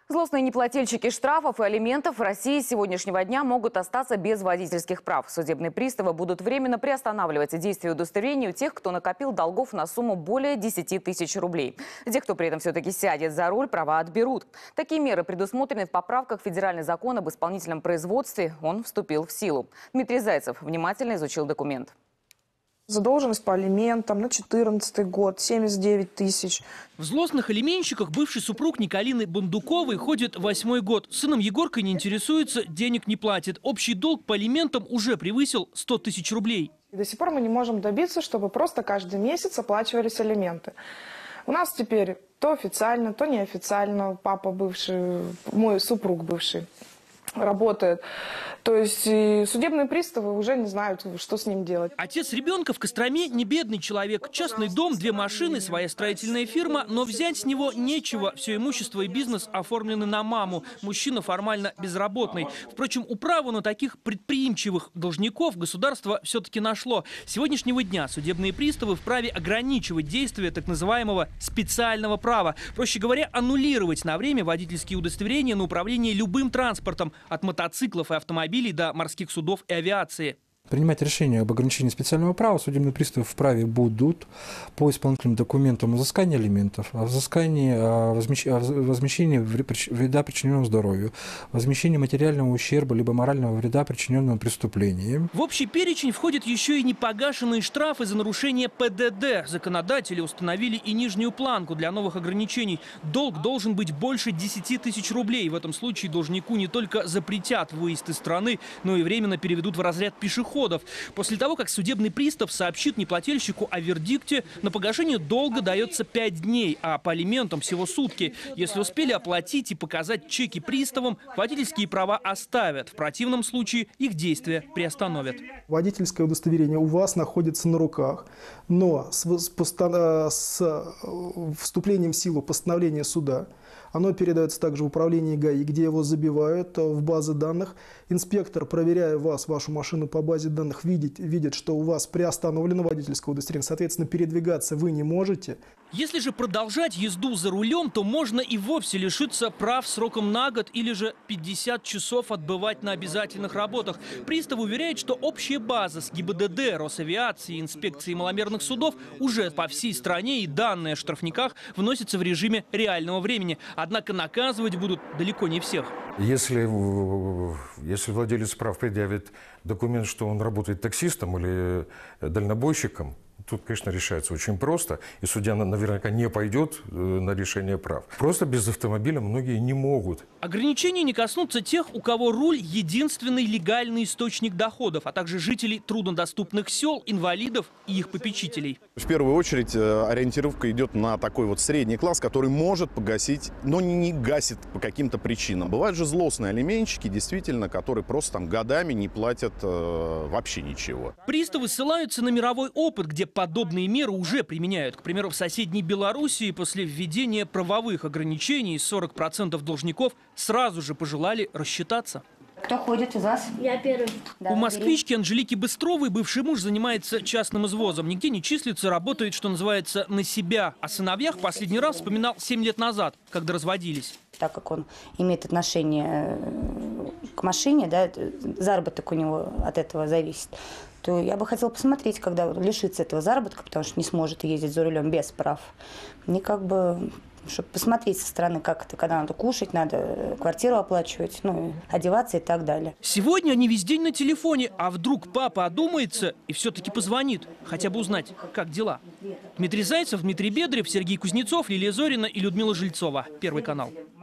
Злостные неплательщики штрафов и алиментов в России с сегодняшнего дня могут остаться без водительских прав. Судебные приставы будут временно приостанавливать действие удостоверения у тех, кто накопил долгов на сумму более 10 тысяч рублей. Тех, кто при этом все-таки сядет за руль, права отберут. Такие меры предусмотрены в поправках в Федеральный закон об исполнительном производстве. Он вступил в силу. Дмитрий Зайцев внимательно изучил документ. Задолженность по алиментам на 2014 год 79 тысяч. В злостных алименщиках бывший супруг Николины Бандуковой ходит 8-й год. Сыном Егоркой не интересуется, денег не платит. Общий долг по алиментам уже превысил 100 тысяч рублей. И до сих пор мы не можем добиться, чтобы просто каждый месяц оплачивались алименты. У нас теперь то официально, то неофициально. Папа бывший, мой супруг бывший работает. То есть и судебные приставы уже не знают, что с ним делать. Отец ребенка в Костроме не бедный человек. Частный дом, 2 машины, своя строительная фирма. Но взять с него нечего. Все имущество и бизнес оформлены на маму. Мужчина формально безработный. Впрочем, управу на таких предприимчивых должников государство все-таки нашло. С сегодняшнего дня судебные приставы вправе ограничивать действие так называемого специального права. Проще говоря, аннулировать на время водительские удостоверения на управление любым транспортом. От мотоциклов и автомобилей до морских судов и авиации. Принимать решение об ограничении специального права судебные приставы вправе будут по исполнительным документам о взыскании алиментов, о взыскании, о возмещении вреда, причиненного здоровью, возмещении материального ущерба либо морального вреда, причиненного преступлением. В общий перечень входят еще и непогашенные штрафы за нарушение ПДД. Законодатели установили и нижнюю планку для новых ограничений. Долг должен быть больше 10 тысяч рублей. В этом случае должнику не только запретят выезд из страны, но и временно переведут в разряд пешеходов. После того, как судебный пристав сообщит неплательщику о вердикте, на погашение долга дается 5 дней, а по алиментам всего сутки. Если успели оплатить и показать чеки приставам, водительские права оставят. В противном случае их действия приостановят. Водительское удостоверение у вас находится на руках, но с вступлением в силу постановления суда оно передается также в управление ГАИ, где его забивают в базы данных. Инспектор, проверяя вас, вашу машину по базе данных, видит, что у вас приостановлено водительское удостоверение. Соответственно, передвигаться вы не можете. Если же продолжать езду за рулем, то можно и вовсе лишиться прав сроком на год или же 50 часов отбывать на обязательных работах. Пристав уверяет, что общая база с ГИБДД, Росавиации, инспекцией маломерных судов уже по всей стране, и данные о штрафниках вносятся в режиме реального времени. Однако наказывать будут далеко не всех. Если владелец прав предъявит документ, что он работает таксистом или дальнобойщиком, тут, конечно, решается очень просто, и судья наверняка не пойдет на решение прав. Просто без автомобиля многие не могут. Ограничения не коснутся тех, у кого руль – единственный легальный источник доходов, а также жителей труднодоступных сел, инвалидов и их попечителей. В первую очередь ориентировка идет на такой вот средний класс, который может погасить, но не гасит по каким-то причинам. Бывают же злостные алименщики, действительно, которые просто там годами не платят вообще ничего. Приставы ссылаются на мировой опыт, где подобные меры уже применяют. К примеру, в соседней Белоруссии после введения правовых ограничений 40% должников сразу же пожелали рассчитаться. Кто ходит из вас? Я первый. У москвички Анжелики Быстровой бывший муж занимается частным извозом. Нигде не числится, работает, что называется, на себя. О сыновьях последний раз вспоминал 7 лет назад, когда разводились. Так как он имеет отношение к машине, да, заработок у него от этого зависит, то я бы хотела посмотреть, когда он лишится этого заработка, потому что не сможет ездить за рулем без прав. Мне как бы, чтобы посмотреть со стороны, как это, когда надо кушать, надо квартиру оплачивать, ну, одеваться и так далее. Сегодня они весь день на телефоне, а вдруг папа одумается и все-таки позвонит, хотя бы узнать, как дела. Дмитрий Зайцев, Дмитрий Бедрев, Сергей Кузнецов, Лилия Зорина и Людмила Жильцова. Первый канал.